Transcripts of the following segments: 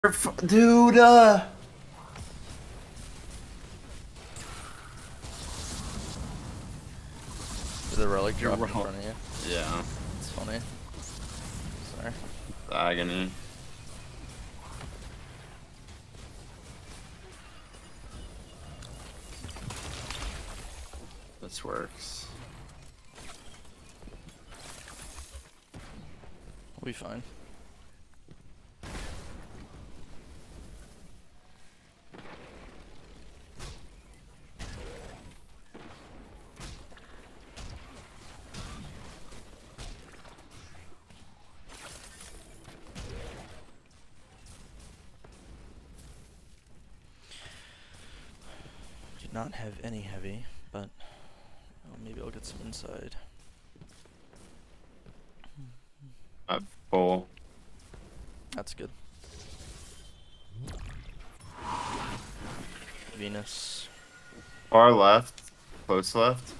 Dude, The relic You're dropped in wrong. front of you. Yeah. It's funny. Sorry. Agony. This works. We'll be fine. Do not have any heavy, but maybe I'll get some inside. Full. That's good. Venus. Far left. Close left.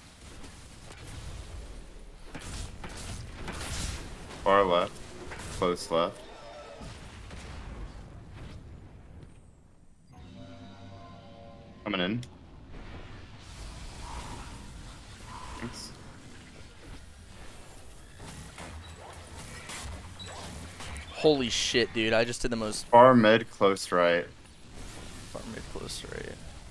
Far left. Close left. Coming in. Thanks. Holy shit, dude. I just did the most Far mid, close right. far mid close right.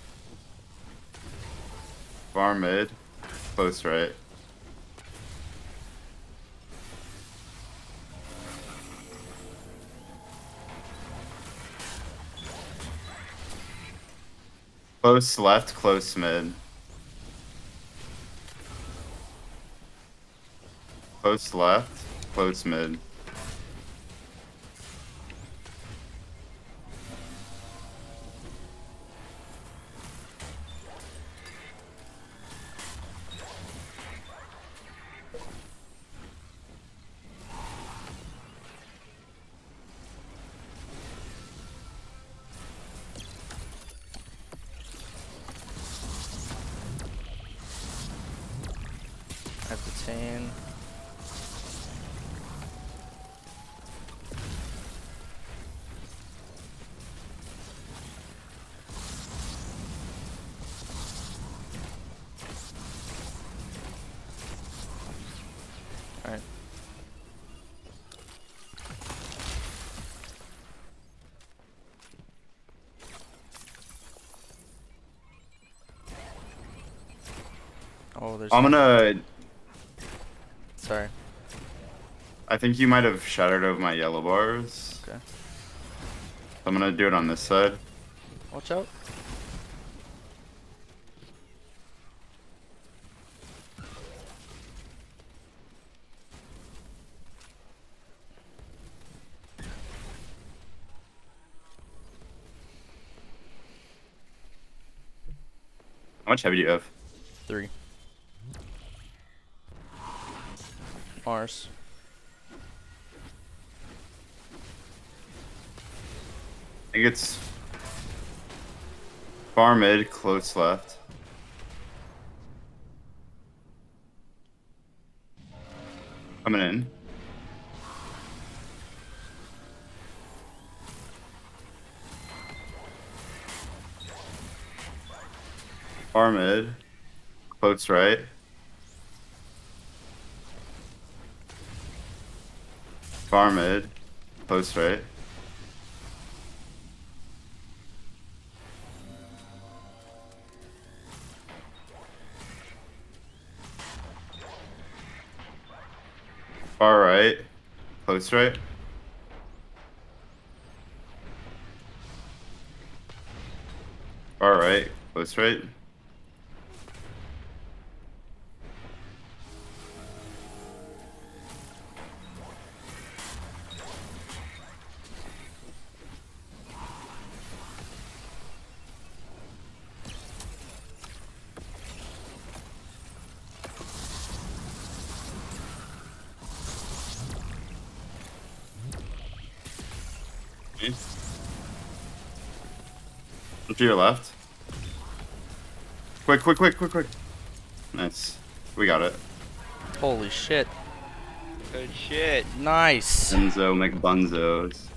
Far mid, close right. Close left, close mid. Close left, close mid. I have detain. Alright. Oh, there's. I'm gonna. Sorry. I think you might have shattered over my yellow bars. Okay. I'm gonna do it on this side. Watch out. How much heavy do you have? 3. Mars. I think it's far mid, close left. Coming in. Far mid, close right. Far mid, close right. Far right, close right. Far right, close right. To your left. Quick, quick, quick, quick, quick. Nice. We got it. Holy shit. Good shit. Nice. Enzo McBunzos.